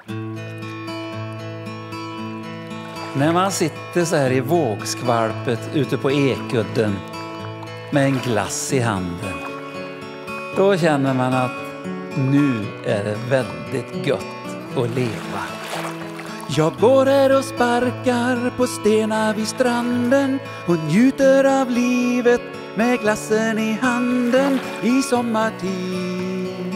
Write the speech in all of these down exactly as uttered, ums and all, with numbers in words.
När man sitter så här i vågskvalpet ute på Ekudden med en glass i handen, då känner man att nu är det väldigt gött att leva. Jag går här och sparkar på stenar vid stranden och njuter av livet med glassen i handen i sommartid.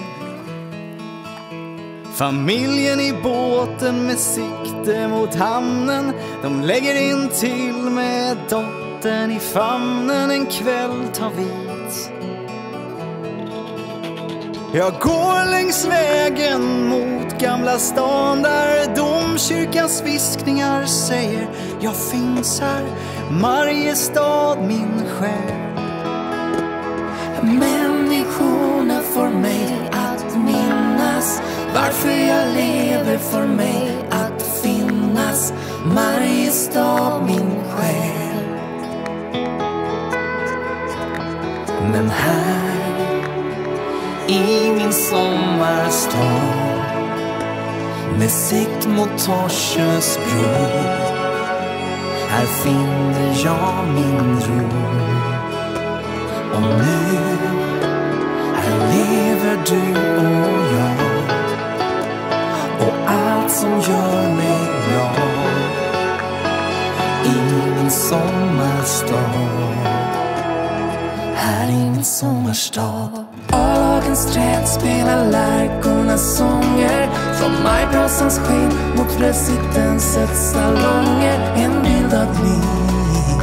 Familjen i båten med sikte mot hamnen, de lägger in till med dottern i famnen, en kväll tar vit. Jag går längs vägen mot Gamla stan där domkyrkans viskningar säger jag finns här, Mariestad min själ. Människorna får mig att minnas varför jag lever, för mig att finnas, Mariestad min själ. Men här i min sommarstad med sikt mot Torsjös bro, här finner jag min ro. Och nu, här lever du och jag, och allt som gör mig glad i min sommarstad, här i min sommarstad. Alagens träd spelar lärkornas sånger från majbrasans sken mot residensets salonger, en bild av liv.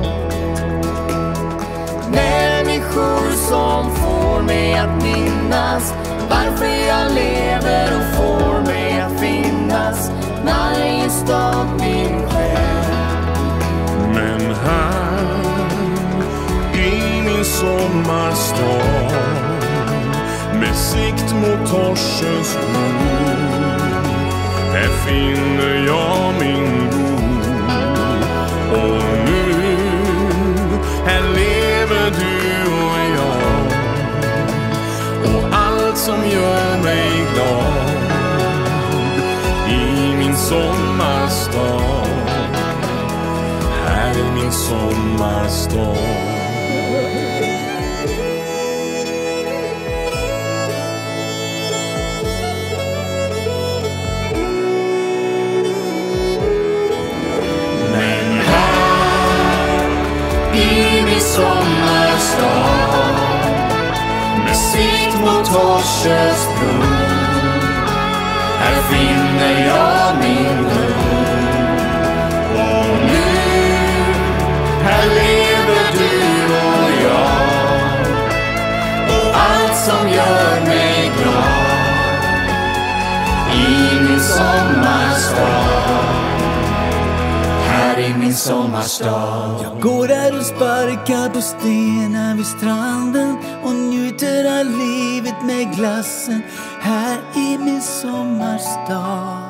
Människor som får mig att minnas varför jag lever och får mig att finnas, Mariestad min själ. Men här i min sommarstad med sikt mot Torsjös bro, här finner jag min ro. Och nu, här lever du och jag, och allt som gör mig glad i min sommarstad, här är min sommarstad. I min sommarstad med sikt mot Torsjös bro, här finner jag min ro. Och nu, här lever du och jag, och allt som gör mig glad i min sommarstad, här i min sommarstad. Jag går där och sparkar på stenar vid stranden och njuter av livet med glassen här i min sommarstad.